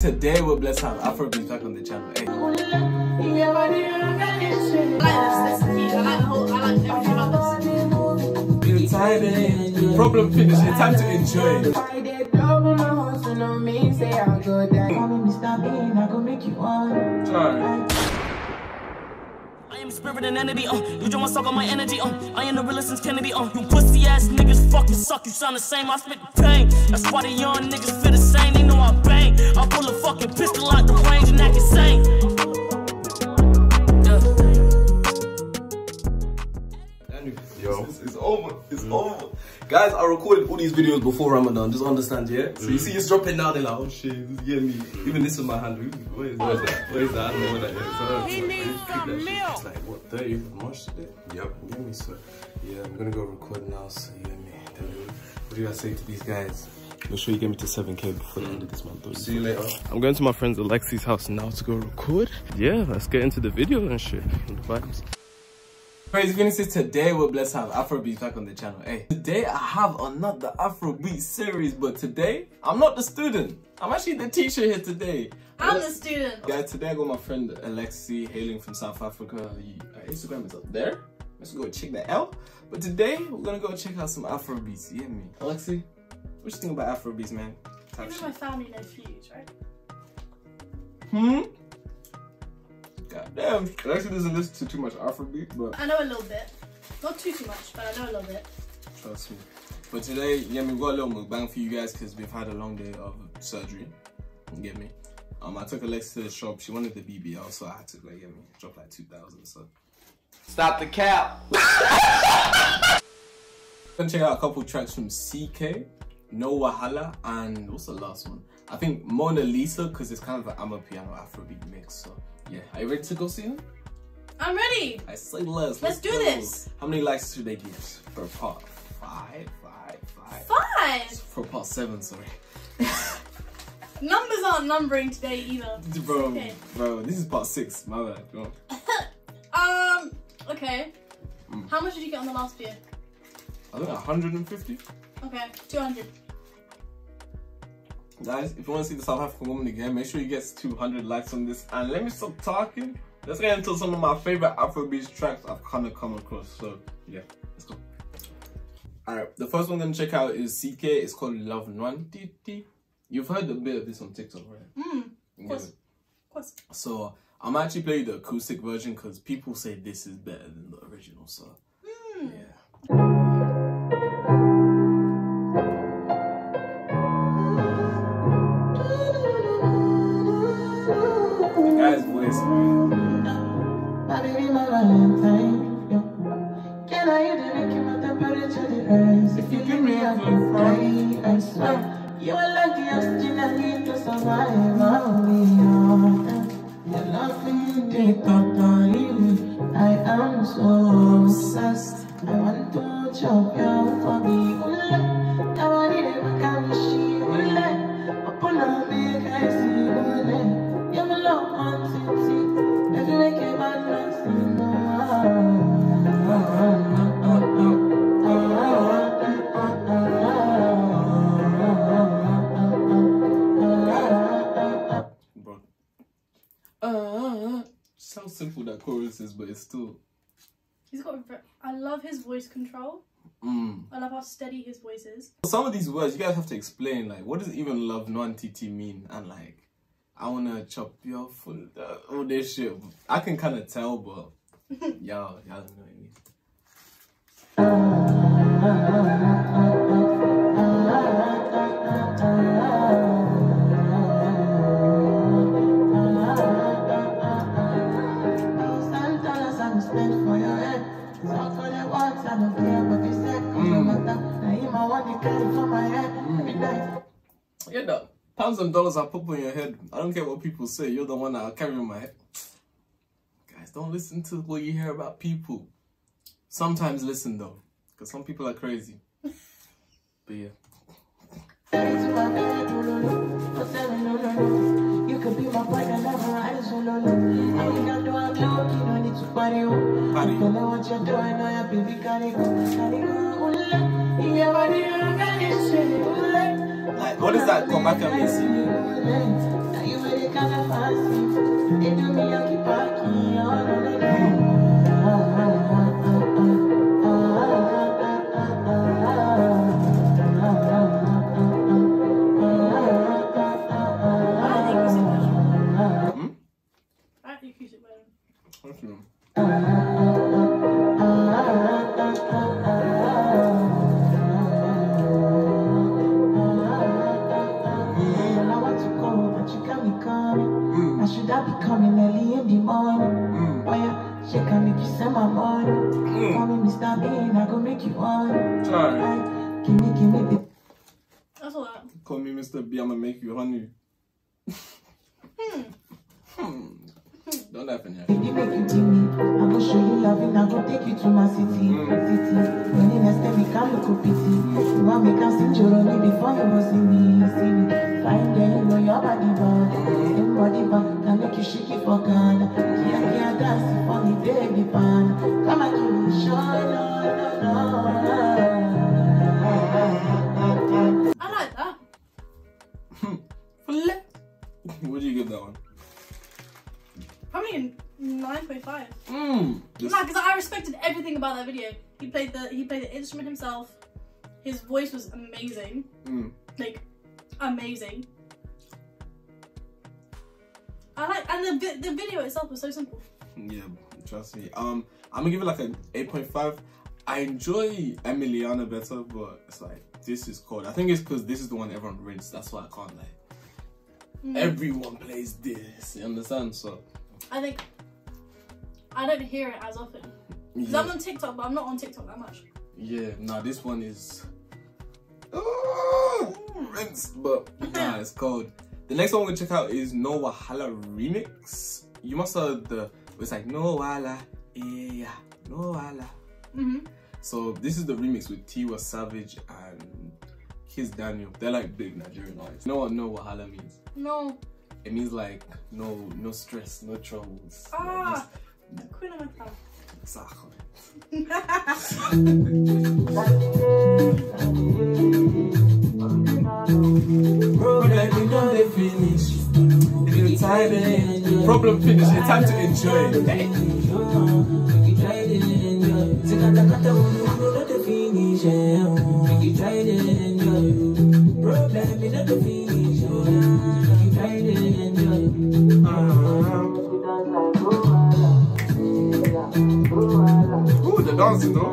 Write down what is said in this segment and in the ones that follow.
Today we're blessed to have Afrobeats back on the channel. Hey. I like everything about this. Problem finished. It's time to enjoy. Alright. I am spirit and entity, you just wanna suck on my energy, I am the realest since Kennedy, you pussy ass niggas fucking suck, you sound the same, I spit the pain. That's why the young niggas feel the same, they know I bang. I pull a fucking pistol out the range and act insane. Yo, it's over. It's over. Guys, I recorded all these videos before Ramadan, just understand, yeah? So you see it's dropping now, they're like, oh shit, yeah, me. Even this is my hand. Where is that? Where is that? I don't know where that is. He needs some milk. It's like, what, 30th of March today? Yep, you get me? So, yeah, I'm gonna go record now, so you get me? What do you guys say to these guys? Make sure you get me to 7K before the end of this month. See you later. I'm going to my friend's Alexi's house now to go record. Yeah, let's get into the video and shit. And the vibes. Praise Genesis, today we're blessed to have Afrobeats back on the channel. Hey, today I have another Afrobeat series, but today I'm not the student. I'm actually the teacher here today. I'm the student. Guys, today I got my friend Alexi, hailing from South Africa. Instagram is up there. Let's go check that out. But today we're gonna go check out some Afrobeats. You hear me? Alexi, what you think about Afrobeats, man? Even my family knows fuji, right? God damn, Alexi doesn't listen to too much Afrobeat, but I know a little bit. Not too much, but I know a little bit. Trust me. But today, yeah, we've got a little mukbang for you guys because we've had a long day of surgery. You get me? I took Alexi to the shop. She wanted the BBL, so I had to like, get me, drop like 2,000. So stop the cap. Gonna check out a couple tracks from Ckay, No Wahala, and what's the last one? I think Mona Lisa, because it's kind of an Amapiano Afrobeat mix. So yeah, are you ready to go see them? I'm ready. I say let's do go. this. How many likes should they give for part 5? 5. For part 7, sorry. Numbers aren't numbering today either. Bro, okay. Bro, this is part 6. My bad. Go on. Okay. How much did you get on the last video? I think 150. Okay, 200. Guys, if you want to see the South African woman again, make sure you get 200 likes on this. And let me stop talking. Let's get into some of my favorite Afrobeat tracks I've kind of come across. So yeah, let's go. Alright, the first one I'm going to check out is Ckay. It's called Love Nwantiti. You've heard a bit of this on TikTok, right? Of course. Of course. So I'm actually playing the acoustic version because people say this is better than the original. So yeah. Guy's voice, man. My baby, my Valentine. Can I hear the making my temperature the rise? If you give me a good fry, I swear you are like the oxygen I need to survive. I'll be honest. Your love is totally. I am so obsessed. I want to chop you for me. Now I need a machine. Upon a big I see. You're my love, Nwantiti. If you make a bad man sing, so simple that chorus is, but it's still. He's got. I love his voice control. I love how steady his voice is. Some of these words you guys have to explain. Like, what does even Love Nwantiti mean? And like, I wanna chop your full all this shit. I can kind of tell, but y'all don't know what I mean. Yeah, the pounds and dollars I put on your head. I don't care what people say. You're the one that I carry on my head. Guys, don't listen to what you hear about people. Sometimes listen though, because some people are crazy. But yeah. You could be my partner, never ride solo. All you gotta do, I'm low, you don't need to party. Party. You know what you're doing, now your baby gotta go. Like, what is that? Come back and listen. kind of fancy. They do me a keep parking, oh no no no. Coming early in the morning. Oh yeah, she can make you send my money. Call me Mr. Bean, I go make you on. Give me the. That's all that. Call me Mr. B, I'ma make you honey. Don't laugh in here. Baby, make you give me. I go show you loving, I go take you to my city. When you next time we come look up pity. You want me to sing your me before you go see me. Fine girl, you know your body bad. Same body bad, can make you shake it for Ghana. Can't dance for me, baby pan. Come and give me show, no. I like that. What do you give that one? Probably 9.5. Nah, This- because I respected everything about that video. He played the instrument himself. His voice was amazing. Like, amazing. I like, and the video itself was so simple. Yeah, trust me. I'm gonna give it like an 8.5. I enjoy Emiliana better, but it's like this is cold. I think it's because this is the one everyone rinsed. That's why I can't like. Everyone plays this. You understand? So I think I don't hear it as often. Because I'm on TikTok, but I'm not on TikTok that much. Yeah, nah, this one is rinsed, but nah, it's cold. The next one we're gonna check out is No Wahala remix. You must have it's like No Wahala, yeah, No Wahala. So this is the remix with Tiwa Savage and Kiss Daniel. They're like big Nigerian artists. You know what No Wahala means? No. It means like no stress, no troubles. Ah, the queen of my town. Exactly. Problem finished. It's time to enjoy. Ooh, the dancing though.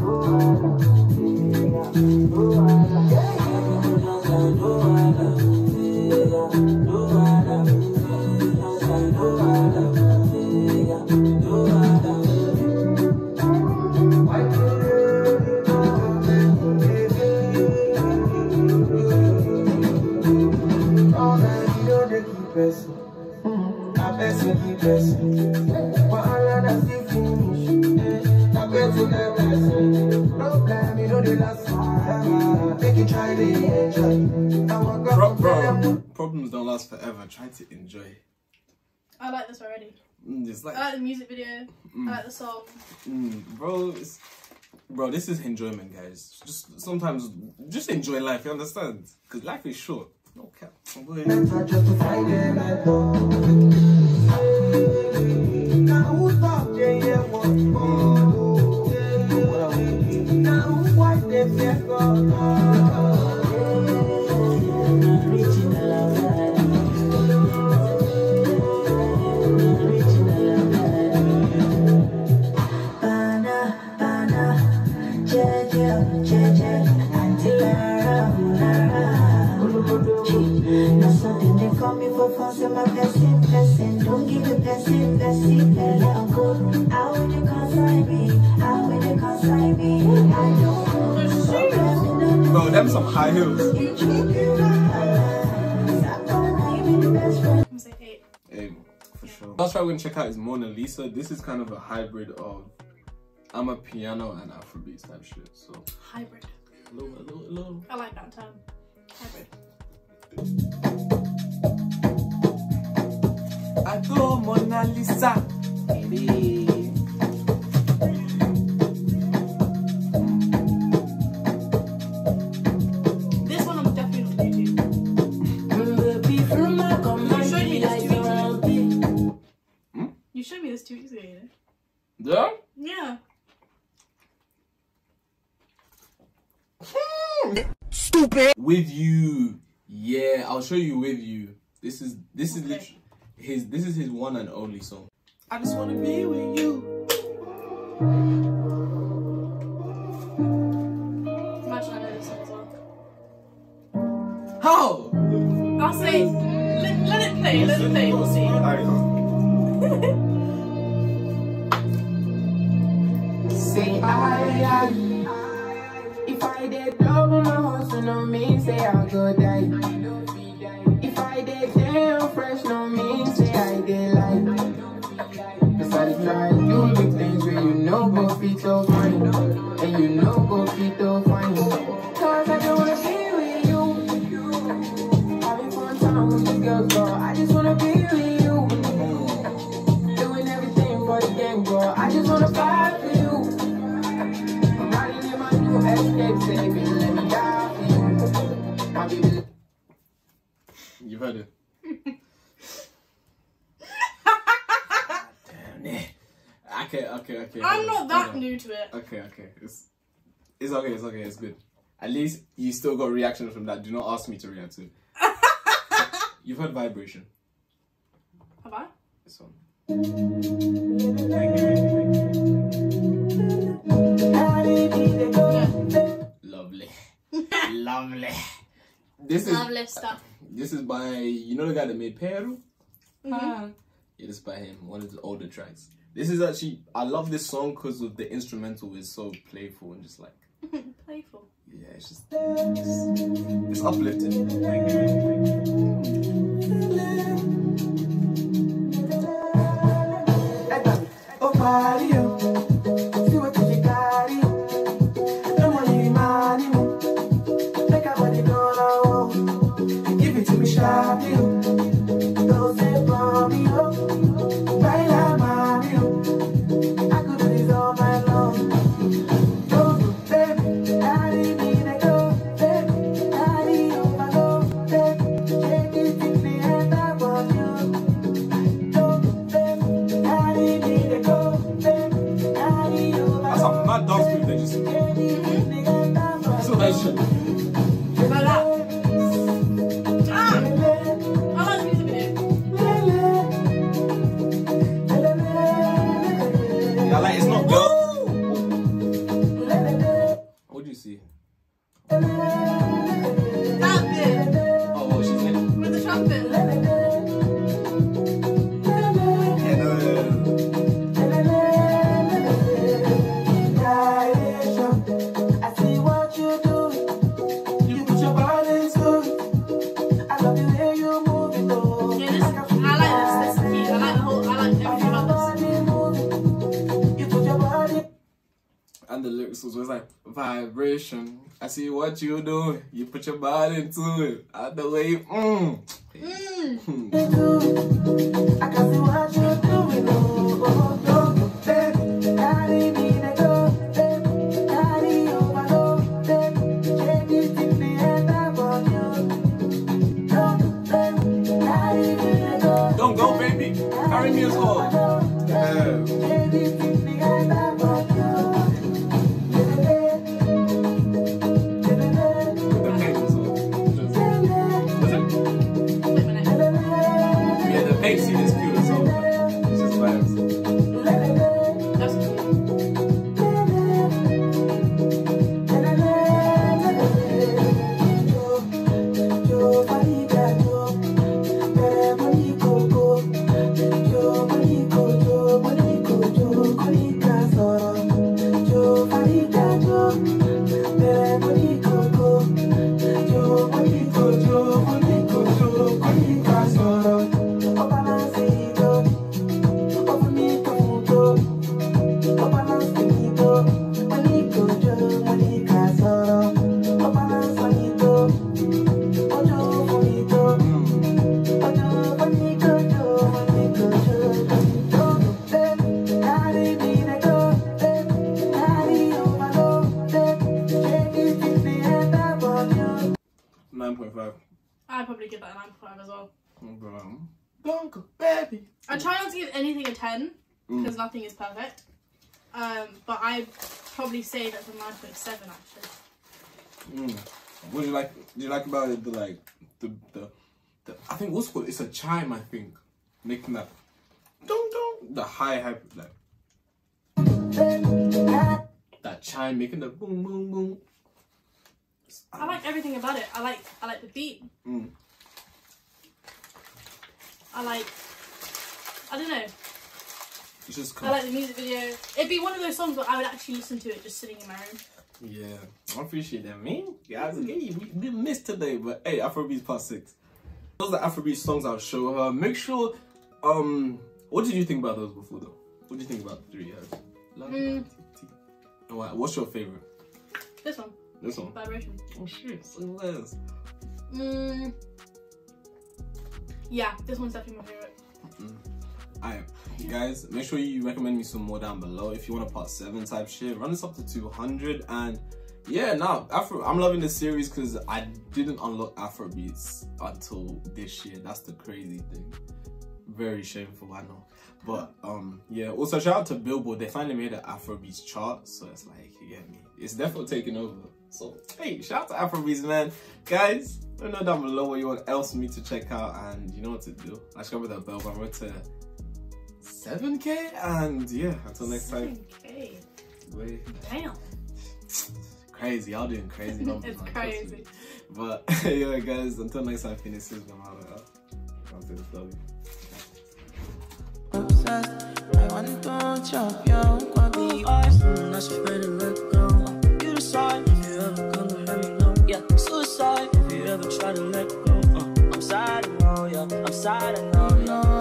Problems don't last forever. Try to enjoy. I like this already. It's like, I like the music video. I like the song. Bro, this is enjoyment, guys. Just sometimes, just enjoy life. You understand? Because life is short. No cap. Don't give the blessing, let go. How will you consign me? How will you consign me? I know. Bro, them some high heels. I'm gonna say 8. 8, for sure. Last track we're gonna check out is Mona Lisa. This is kind of a hybrid of piano and Afrobeats type shit. So Hybrid. Hello. I like that term. Hybrid. I go Mona Lisa. Baby. This one I'm definitely not gonna do. You showed me this 2 weeks this 2 weeks ago, you know? Yeah? Yeah. Stupid. With You. Yeah, I'll show you With You. This is literally his one and only song. I just wanna be with you. Imagine I know this song as well. How? I'll say, let it play, we'll see. Say I, if I did double my hustle, no mean say I'll go die. If I did damn fresh, no mean say I did like. Cause I try to do big things where you know go feet so fine, and you know go feet so fine. Cause I don't wanna be with you, having fun time with these girls, girl. I just wanna be with you, doing everything for the game, girl. I just wanna fight for you. I'm riding in my new escape, baby, let me die for you. My baby. You've heard it. Damn it. Okay. I'm not that new to it. Okay. It's okay, it's good. At least you still got reactions from that. Do not ask me to react to it. You've heard Vibration. Have I? This one. Lovely. Lovely. This is Lovely stuff. This is by, you know the guy that made Peru? Mm-hmm. Yeah, this is by him, one of the older tracks. This is actually, I love this song because of the instrumental is so playful and just like... Playful. Yeah, it's just... It's uplifting. Oh, Mario, see what you got. No money, money, make a body go low. Give it to me sharply. Don't say for me, baila Mario. I could do this all night long. Don't do, baby, daddy, me, they go, baby, daddy, overload, baby, take it in the end, I want you. Don't do, baby, daddy, me, they go, baby, daddy, overload. That's a mad dance move they just... So that shit. Like that. I like the music video. Yeah, like it's not girl. What do you see? That bit. Oh, well, she's in it. With the trumpet. Yeah, no. I see what you do. You put your body into it. I love the way you move it, though. Yeah, this, I like this key. I like everything about You put your body. And the lyrics was always like, vibration. I see what you do. You put your body into it. I the way you, I can see what you're doing, baby. Daddy, me, they go, baby. Daddy, overload, baby. Take it in the end, I want you. Baby. Daddy, me, they go. don't go, baby. Carry me as well. Yeah. Take it in the end, I want you. The paint as well. Wait a minute. Yeah, the paint scene is cute as well. It's just vibes. That's cute. I'd probably give that a 9.5 as well. Uncle, baby. I try not to give anything a 10 because nothing is perfect. But I'd probably say that's a 9.7 actually. What do you like? Do you like about it? The I think what's called, it's a chime. I think making that dong dong, the high like that chime making the boom boom boom. I like everything about it. I like the beat. I don't know. It's just I like the music video. It'd be one of those songs where I would actually listen to it just sitting in my room. Yeah, I appreciate that, man. Guys, hey, we missed today, but hey, Afrobeats Part 6. Those are the Afrobeat songs I'll show her. Make sure, what did you think about those before though? What do you think about the 3 years? Alright, what's your favorite? This one. This one? Vibration. Oh shit, so this. Yeah, this one's definitely my favorite. Alright, guys, make sure you recommend me some more down below. If you want a part 7 type shit, run this up to 200. And yeah, now I'm loving this series because I didn't unlock Afrobeats until this year. That's the crazy thing. Very shameful, I know. But yeah, also shout out to Billboard. They finally made an Afrobeats chart, so it's like, you get me, it's definitely taking over. So hey, shout out to Afrobeats, man. Guys, let me know down below what you want else me to check out, and you know what to do. Let's go with that bell button. We're to 7K, and yeah, until next time. 7K. Wait. Damn. Crazy, y'all doing crazy numbers. It's crazy. But yeah, guys, until next time, finish this one out. I'll say this, love you. I want to chop your body. I'm not afraid to let go. You decide if you ever gonna let me know. Yeah, suicide if you ever try to let go. I'm sad, I know, yeah. I'm sad, I know, yeah.